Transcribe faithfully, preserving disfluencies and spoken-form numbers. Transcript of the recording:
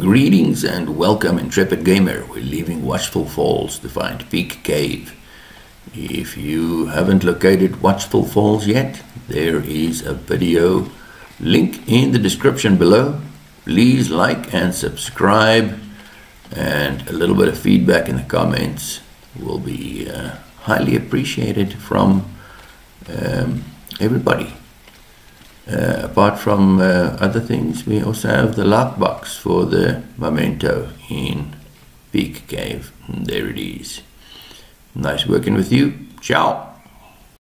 Greetings and welcome, intrepid gamer. We're leaving Watchful Falls to find Peak Cave. If you haven't located Watchful Falls yet, there is a video link in the description below. Please like and subscribe, and a little bit of feedback in the comments will be uh, highly appreciated from um, everybody. Uh, apart from uh, other things, we also have the lockbox for the memento in Peak Cave. There it is. Nice working with you. Ciao.